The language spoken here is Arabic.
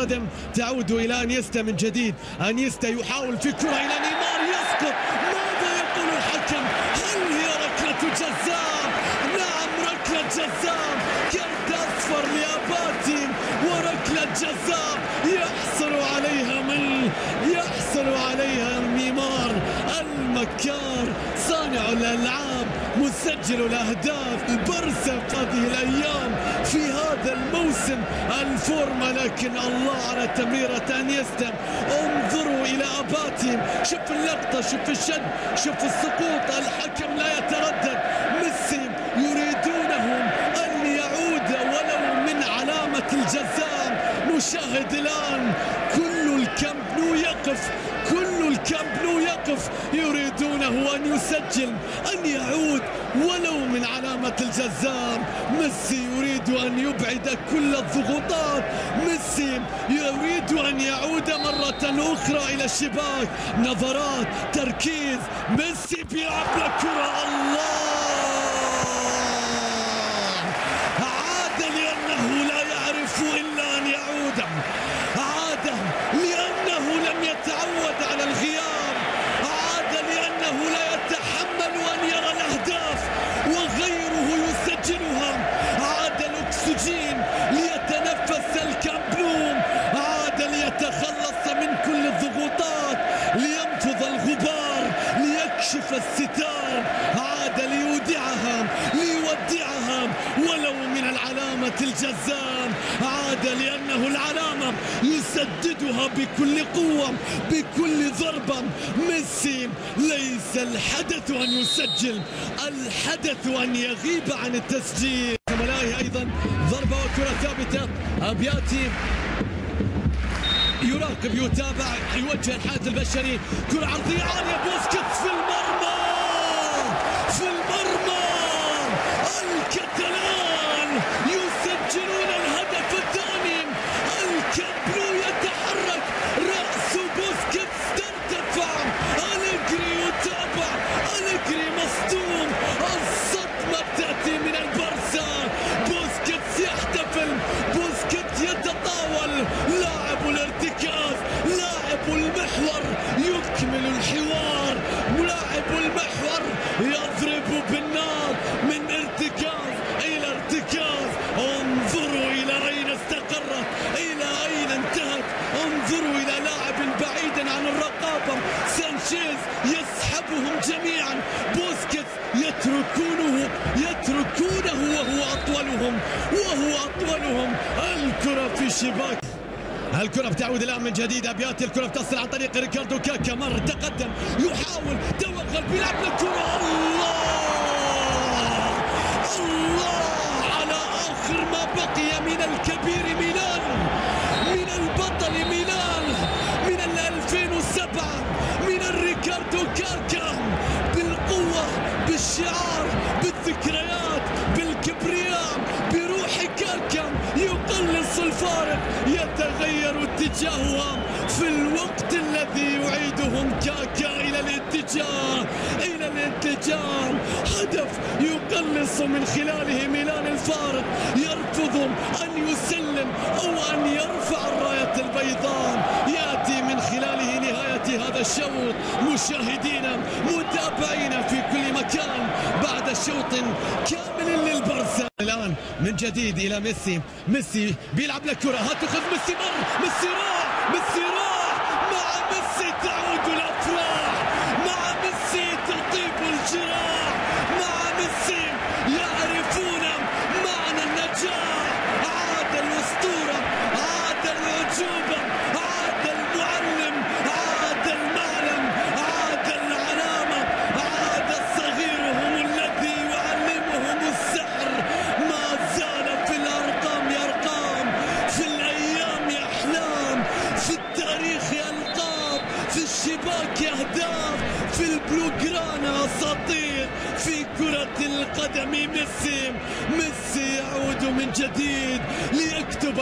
القدم تعود إلى أنيستا من جديد. أنيستا يحاول في كرة إلى نيمار، يسقط. ماذا يقول الحكم؟ هل هي ركلة جزاء؟ نعم ركلة جزاء، كرت أصفر لأباتي وركلة جزاء يحصل عليها نيمار المكار صانع الألعاب مسجل الأهداف البرسا هذه الأيام في هذا الموسم الفورمة. لكن الله على تمريرة أنيستا. انظروا إلى أباتي، شوف اللقطة، شوف الشد، شوف السقوط. الحكم لا يتردد. ميسي يريدونهم أن يعود ولو من علامة الجزاء. نشاهد الآن كل الكامب نو يقف يريدونه أن يسجل، أن يعود ولو من علامة الجزاء. ميسي يريد أن يبعد كل الضغوطات، ميسي يريد أن يعود مرة أخرى إلى الشباك. نظرات، تركيز، ميسي بيلعب كرة. الله، عاد لأنه لا يعرف إلا أن يعود، عاد لأنه لم يتعود على الغياب، عاد لأنه لا يتحمل أن يرى الأهداف وغيره يسجلها. عاد الأكسجين ليتنفس الكامب، عاد ليتخلص من كل الضغوطات، لينفض الغبار، ليكشف الستار. عاد ليودعها ولو من العلامة الجزاء. عاد لأنه العلامة يسددها بكل قوة، بكل ضربة. ميسي ليس الحدث أن يسجل، الحدث أن يغيب عن التسجيل. ملاهي أيضا ضربة وكرة ثابتة. أبياتي يراقب، يتابع، يوجه الحادث البشري. كرة عرضية عالية، بوسكيتس في المرمى، الكتالان يسجلون الهدف الثاني. الكامب نو يتحرك، رأس بوسكيتس ترتفع، أليجري يتابع، أليجري مصدوم. الصدمة تأتي من البرسا، بوسكيتس يحتفل، بوسكيتس يتطاول. لاعب الارتكاز، لاعب المحور يكمل الحوار، لاعب المحور يضرب بالنار من ارتكاز إلى ارتكاز. انظروا إلى أين استقرت، إلى أين انتهت. انظروا إلى لاعب بعيدا عن الرقابة، سانشيز يسحبهم جميعا. بوسكيتس يتركونه وهو أطولهم. الكرة في شباك، الكرة بتعود الآن من جديد. أبياتي، الكرة بتصل عن طريق ريكاردو كاكا، مر تقدم، يحاول، توغل، بيلعب الكرة. الله على آخر ما بقي من الكبير ميلان، من البطل ميلان، من 2007، من الريكاردو كاكا. بالقوة، بالشعار، بالذكريات، بالكبرياء، بروح كاكا يقلص الفارق، يتغير اتجاهها في الوقت الذي يعيدهم كاكا إلى الاتجاه. هدف يقلص من خلاله ميلان الفارق، يرفض أن يسلم أو أن يرفع الراية البيضاء. يأتي من خلاله نهاية هذا الشوط. مشاهدينا، متابعينا في كل مكان، بعد شوط كامل للبرسا. الآن من جديد إلى ميسي بيلعب لكرة، هتأخذ ميسي، ميسي راح. مع ميسي تعود الأفراح، مع ميسي تطيب الجراح، مع ميسي يعرفون معنى النجاح. عاد الأسطورة، عاد العجوبة، عاد المعلم، عاد المعلم، عاد العلامة، عاد الصغير هم الذي يعلمهم السحر. ما زال في الأرقام يرقام، في الأيام أحلام، في التاريخ ألقاب، في الشباك أهداف، في البلوغرانا أساطير. في كرة القدم ميسي يعود من جديد ليكتب